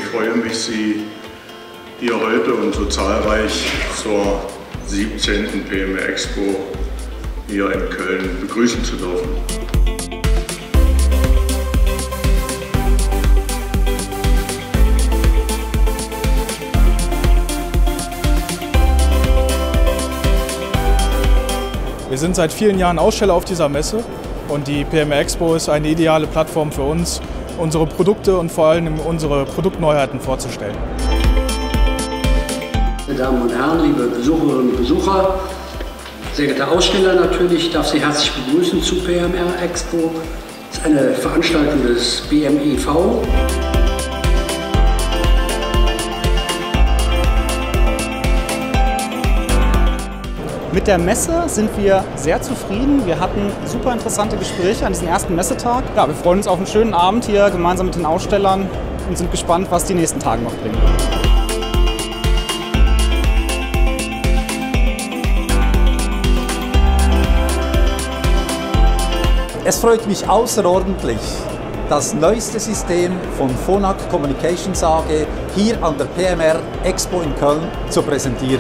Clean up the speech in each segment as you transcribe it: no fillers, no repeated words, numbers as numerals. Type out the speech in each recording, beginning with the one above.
freue mich, Sie hier heute und so zahlreich zur 17. PMR Expo hier in Köln begrüßen zu dürfen. Wir sind seit vielen Jahren Aussteller auf dieser Messe und die PMR Expo ist eine ideale Plattform für uns, unsere Produkte und vor allem unsere Produktneuheiten vorzustellen. Meine Damen und Herren, liebe Besucherinnen und Besucher, sehr geehrte Aussteller natürlich, ich darf Sie herzlich begrüßen zu PMR Expo. Das ist eine Veranstaltung des BMEV. Mit der Messe sind wir sehr zufrieden. Wir hatten super interessante Gespräche an diesem ersten Messetag. Ja, wir freuen uns auf einen schönen Abend hier gemeinsam mit den Ausstellern und sind gespannt, was die nächsten Tage noch bringen. Es freut mich außerordentlich, das neueste System von Phonak Communications AG hier an der PMR Expo in Köln zu präsentieren.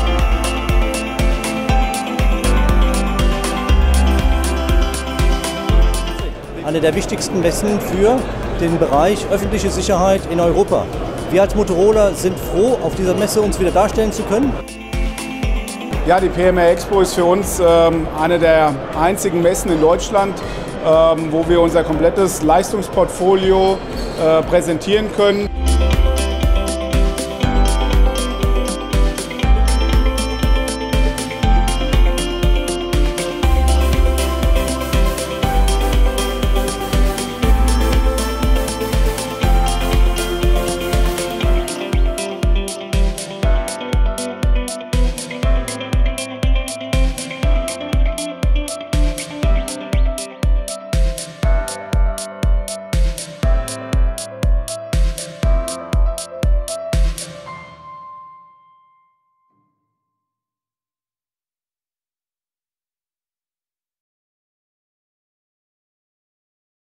Eine der wichtigsten Messen für den Bereich öffentliche Sicherheit in Europa. Wir als Motorola sind froh, auf dieser Messe uns wieder darstellen zu können. Ja, die PMR Expo ist für uns eine der einzigen Messen in Deutschland, wo wir unser komplettes Leistungsportfolio präsentieren können.